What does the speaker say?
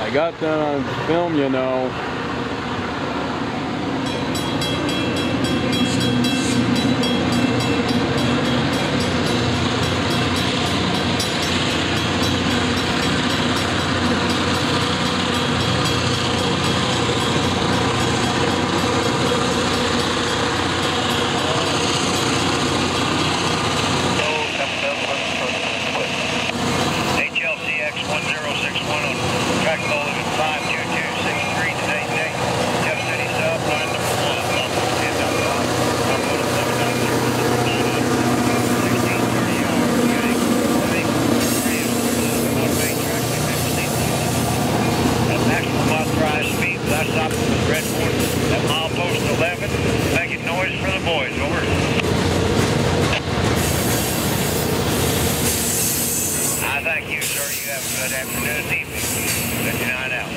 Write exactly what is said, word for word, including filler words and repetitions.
I got that on film, you know. Thank you, sir. You have a good afternoon and evening. fifty-nine out.